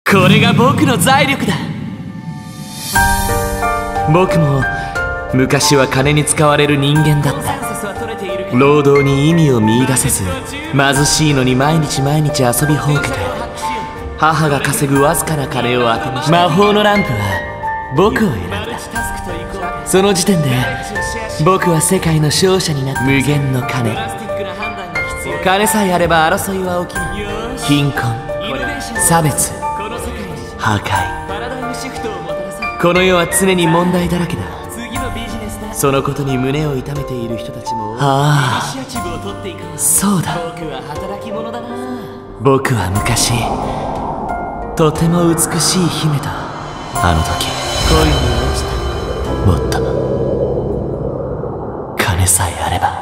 これが僕の財力だ。僕も昔は金に使われる人間だった。労働に意味を見出せず、貧しいのに毎日毎日遊びほうけて、母が稼ぐわずかな金を当てにした。魔法のランプは僕を選んだ。その時点で僕は世界の勝者になった。無限の金、金さえあれば争いは起きない。貧困、差別、破壊、この世は常に問題だらけだ。そのことに胸を痛めている人たちも。ああ、そうだ。僕は昔とても美しい姫とあの時恋に落ちた。もっと金さえあれば。